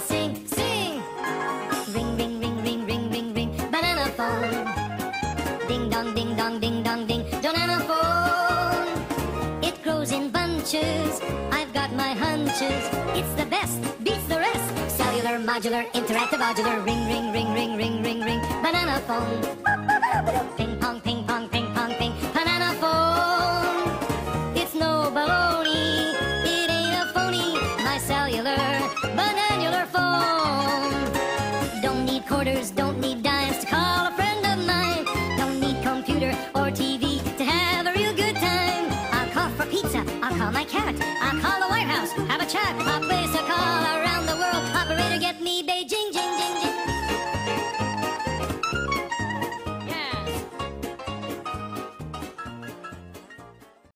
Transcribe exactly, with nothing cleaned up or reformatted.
sing, sing. Ring, ring, ring, ring, ring, ring, ring, banana phone. Ding dong, ding dong, ding dong, ding, banana phone. It grows in bunches, I've got my hunches. It's the best, beats the rest. Cellular, modular, interactive, modular. Ring, ring, ring, ring, ring, ring, ring, banana phone. Ping pong, ping pong, ping pong, ping, banana phone. It's no baloney, it ain't a phony. My cellular, bananular phone. Don't need quarters, don't need dimes to call a friend of mine. Don't need computer or T V to have a real good time. I'll call for pizza, I'll call my cat, I'll call the White House.